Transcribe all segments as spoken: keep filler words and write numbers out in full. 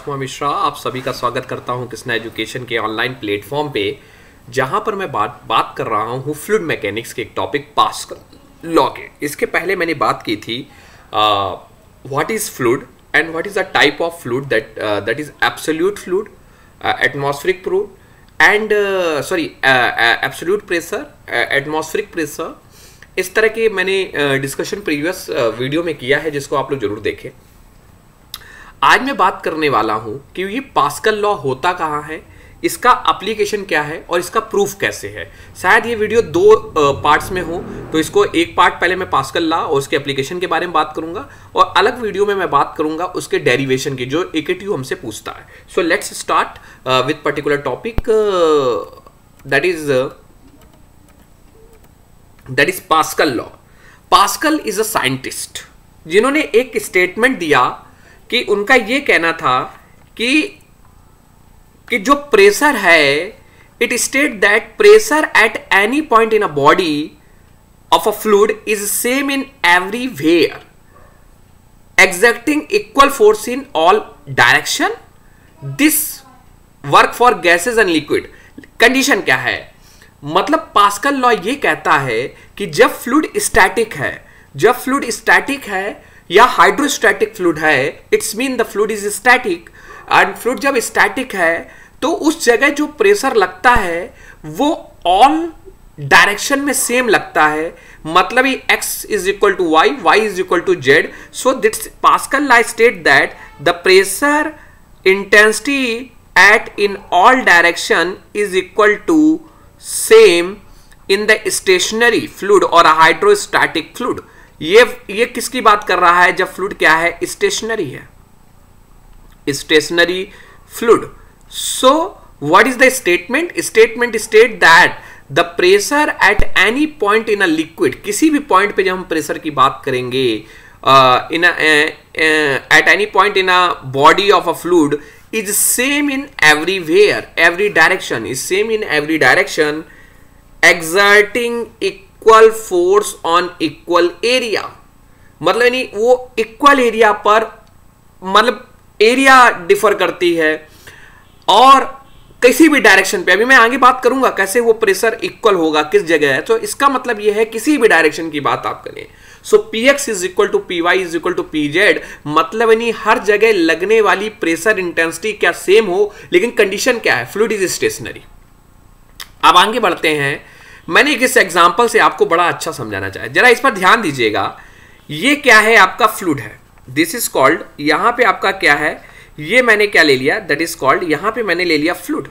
राजकुमार मिश्रा आप सभी का स्वागत करता हूं कृष्णा एजुकेशन के ऑनलाइन प्लेटफॉर्म पे, जहां पर मैं बात बात कर रहा हूं फ्लूइड मैकेनिक्स के एक टॉपिक पास्कल लॉ के। इसके पहले मैंने बात की थी what is fluid and what is the type of fluid that that is absolute fluid, atmospheric fluid and sorry absolute pressure, atmospheric pressure. इस तरह के मैंने डिस्कशन प्रीवियस वीडियो में किया है, जिसको आप लोग जरूर देखें। आज मैं बात करने वाला हूं कि ये पास्कल लॉ होता कहाँ है, इसका एप्लीकेशन क्या है और इसका प्रूफ कैसे है। शायद ये वीडियो दो पार्ट्स में हो, तो इसको एक पार्ट पहले मैं पास्कल लॉ और उसके एप्लीकेशन के बारे में बात करूंगा, और अलग वीडियो में मैं बात करूंगा उसके डेरिवेशन की, जो एकेटीयू हमसे पूछता है। So let's start with particular topic that is that is Pascal law. Pascal is a scientist जिन्होंने एक स्टेटमेंट दिया कि उनका यह कहना था कि कि जो प्रेशर है, it state that pressure at any point in a body of a fluid is same in everywhere, exerting equal force in all direction. This work for gases and liquid. Condition क्या है? मतलब pascal law ये कहता है कि जब fluid static है, जब फ्लूइड स्टैटिक है या हाइड्रोस्टैटिक फ्लूइड है, it's mean the fluid is static, and fluid जब स्टैटिक है तो उस जगह जो प्रेशर लगता है वो ऑल डायरेक्शन में सेम लगता है। मतलब ये x is equal to Y, Y is equal to Z. So that's Pascal law state that the pressure intensity at in all direction is equal to same in the stationary fluid और hydrostatic fluid. ये ये किसकी बात कर रहा है? जब fluid क्या है? स्टेशनरी है, stationary fluid. So what is the statement? Statement state that the pressure at any point in a liquid, किसी भी पॉइंट पे जब हम प्रेशर की बात करेंगे, in at any point in a body of a fluid is same in everywhere, every direction is same in every direction, exerting equal force on equal area. मतलब यानी वो इक्वल एरिया पर, मतलब एरिया डिफर करती है और किसी भी डायरेक्शन पे, अभी मैं आगे बात करूंगा कैसे वो प्रेशर इक्वल होगा, किस जगह है। तो इसका मतलब ये है किसी भी डायरेक्शन की बात आप करें। So P X is equal to P Y is equal to P Z, मतलब यानी हर जगह लगने वाली प्रेशर इंटेंसिटी क्या सेम हो, लेकिन कंडीशन क्या है? Fluid is stationary. अब आगे बढ़ते हैं। मैंने इस एग्जांपल से आपको बड़ा अच्छा समझाना चाहे, जरा इस पर ध्यान दीजिएगा। ये क्या है? आपका फ्लूइड है, दिस इज कॉल्ड, यहां पे आपका क्या है? ये मैंने क्या ले लिया? दैट इज कॉल्ड, यहां पे मैंने ले लिया फ्लूइड।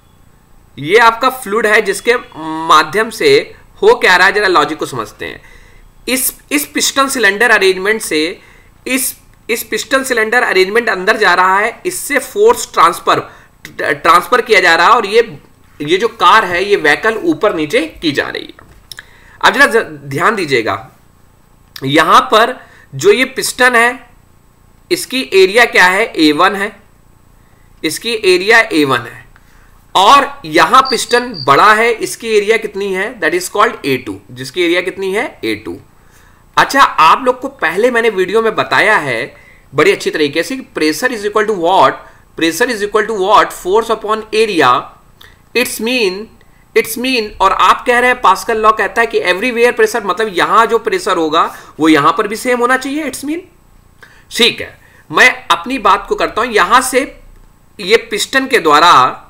ये आपका फ्लूइड है जिसके माध्यम से हो क्या रहा है, जरा लॉजिक को समझते हैं। इस इस पिस्टन सिलेंडर अरेंजमेंट से, इस इस पिस्टन सिलेंडर अरेंजमेंट अंदर जा रहा है, इससे फोर्स ट्रांसफर ट्रांसफर किया जा रहा है, और ये ये जो कार है, ये व्हीकल ऊपर नीचे की जा रही है। अब जरा ध्यान दीजिएगा, यहां पर जो ये पिस्टन है, इसकी एरिया क्या है? ए वन है, इसकी एरिया ए वन है, और यहां पिस्टन बड़ा है, इसकी एरिया कितनी है? That is called A two, जिसकी एरिया कितनी है? A two. अच्छा, आप लोग को पहले मैंने वीडियो में बताया है बड़ी अच्छी तरीके से, pressure is equal to what? Pressure is equal to what? Force upon area. It's mean it's mean और आप कह रहे हैं पास्कल लॉ कहता है कि एवरीवेयर प्रेशर, मतलब यहां जो प्रेशर होगा वो यहां पर भी सेम होना चाहिए। इट्स मीन ठीक है, मैं अपनी बात को करता हूं। यहां से ये पिस्टन के द्वारा,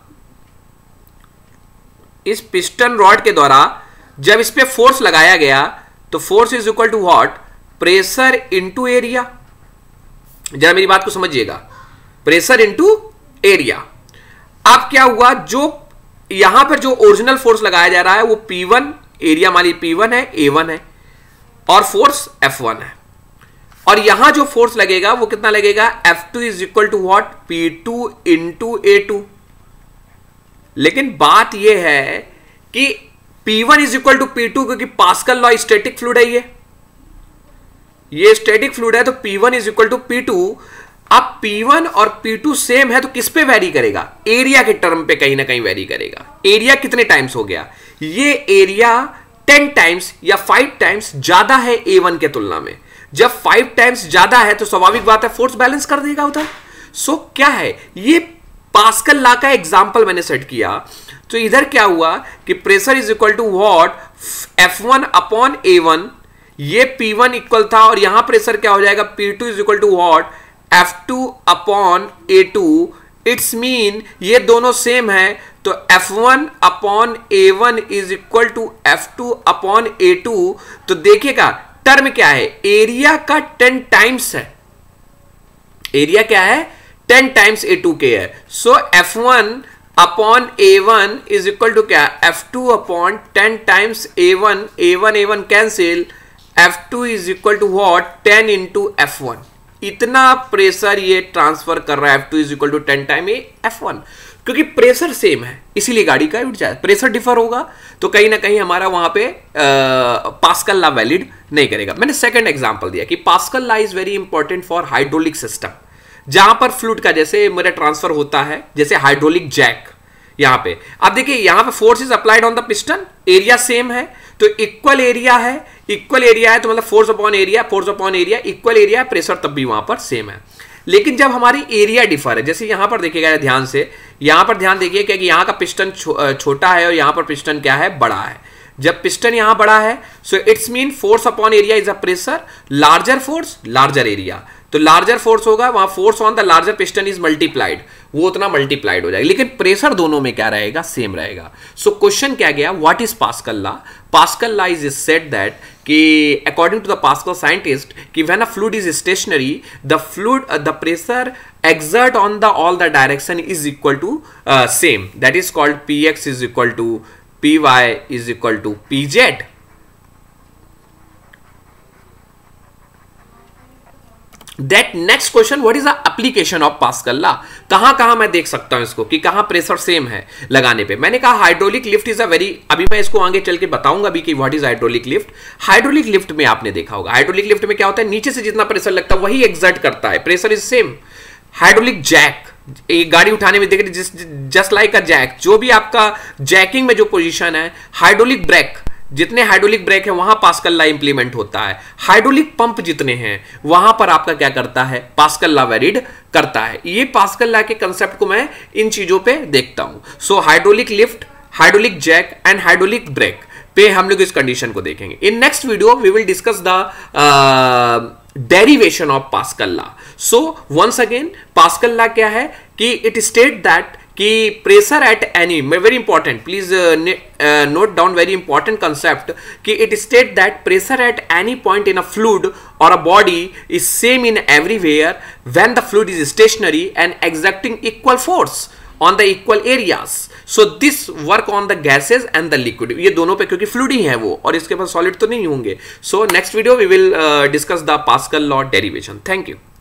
इस पिस्टन रॉड के द्वारा जब इस पे फोर्स लगाया गया, तो force is equal to what? Pressure into area. जरा मेरी बात को समझिएगा, प्रेशर इंटू एरिया। अब क्या हुआ? जो यहां पर जो ओरिजिनल फोर्स लगाया जा रहा है वो पी वन, एरिया मान लीजिए पी वन है, ए वन है, और फोर्स एफ वन है, और यहां जो फोर्स लगेगा वो कितना लगेगा? F two is equal to what? P two into A two. लेकिन बात यह है कि P one is equal to P two, क्योंकि पास्कल लॉ स्टैटिक फ्लूइड है, ये ये स्टैटिक फ्लूइड है, तो P one is equal to P two. अब पी वन और पी टू सेम है, तो किस पे वेरी करेगा? एरिया के टर्म पे कहीं ना कहीं वेरी करेगा। एरिया कितने टाइम्स हो गया? ये एरिया टेन टाइम्स या फाइव टाइम्स ज्यादा है ए वन के तुलना में। जब फाइव टाइम्स ज्यादा है तो स्वाभाविक बात है फोर्स बैलेंस कर देगा उधर। सो so, क्या है ये पास्कल लॉ का एग्जांपल मैंने सेट किया। तो इधर क्या हुआ कि pressure is equal to what F one upon A one, ये पी वन इक्वल था और यहां प्रेशर क्या हो जाएगा P two is equal to what F two upon A two. It's mean ये दोनों सेम है, तो F one upon A one is equal to F two upon A two. तो देखिएगा टर्म क्या है, एरिया का टेन टाइम्स है, एरिया क्या है टेन टाइम्स ए टू के है। So F one upon A one is equal to क्या F two upon ten times A one, A one A one cancel, F two is equal to what ten into F one. इतना pressure ये transfer कर रहा है F two is equal to ten time A F one, क्योंकि pressure same है इसीलिए गाड़ी का उठ जाए। प्रेशर डिफर होगा तो कहीं ना कहीं हमारा वहां पे पास्कल लॉ वैलिड नहीं करेगा। मैंने सेकंड एग्जांपल दिया कि Pascal law is very important for hydraulic system, जहां पर फ्लूइड का जैसे मेरा ट्रांसफर होता है, जैसे हाइड्रोलिक जैक। यहां पे आप देखिए यहां पे force is applied on the piston, area same है तो इक्वल एरिया है, इक्वल एरिया है तो मतलब force upon area, force upon area equal area है, प्रेशर तब भी वहां पर सेम है। लेकिन जब हमारी एरिया डिफर है, जैसे यहां पर देखिएगा ध्यान से, यहां पर ध्यान देखिए कि यहां का पिस्टन छो, छोटा है और यहां पर पिस्टन क्या है बड़ा है। जब पिस्टन यहां बड़ा है so it's mean force upon area is a pressure, larger force larger area, तो लार्जर फोर्स होगा वहां force on the larger piston is multiplied, वो उतना मल्टीप्लाइड हो जाएगा, लेकिन प्रेशर दोनों में क्या रहेगा सेम रहेगा। सो so, क्वेश्चन क्या गया, what is Pascal law? Pascal law is said that कि according to the Pascal scientist कि when a fluid is stationary the fluid the pressure exert on the all the direction is equal to uh, same, that is called px is equal to py is equal to pz. That next question, what is the application of Pascal law? कहां कहां मैं देख सकता हूं इसको कि कहां pressure same है लगाने पे। मैंने कहा hydraulic lift is a very, अभी मैं इसको आगे चल के बताऊंगा भी कि what is hydraulic lift. Hydraulic lift में आपने देखा होगा, हाइड्रोलिक लिफ्ट में क्या होता है, नीचे से जितना प्रेशर लगता है वही एक्सर्ट करता है, pressure is same. Hydraulic jack, एक गाड़ी उठाने में देख जस्ट लाइक अ जैक, जो भी आपका जैकिंग में जो पोजीशन है, हाइड्रोलिक ब्रेक, जितने हाइड्रोलिक ब्रेक है वहां पास्कल लॉ इंप्लीमेंट होता है। हाइड्रोलिक पंप जितने हैं वहां पर आपका क्या करता है, पास्कल लॉ वैलिड करता है। ये पास्कल लॉ के कंसेप्ट को मैं इन चीजों पे देखता हूं। So hydraulic lift, hydraulic jack and hydraulic brake पे हम लोग इस कंडीशन को देखेंगे। In next video we will discuss the derivation of Pascal law. So once again Pascal law क्या है कि इट स्टेट दैट कि pressure at any, very important, please note down very important concept, कि it state that pressure at any point in a fluid or a body is same in everywhere when the fluid is stationary and exerting equal force on the equal areas. So this work on the gases and the liquid, ये दोनों पे, क्योंकि fluid ही है वो और इसके पास solid तो नहीं होंगे। So next video we will uh, discuss the Pascal law derivation. Thank you.